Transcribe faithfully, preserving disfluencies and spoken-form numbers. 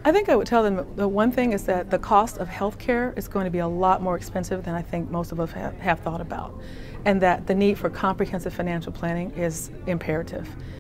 I think I would tell them the one thing is that the cost of health care is going to be a lot more expensive than I think most of us have, have thought about, and that the need for comprehensive financial planning is imperative.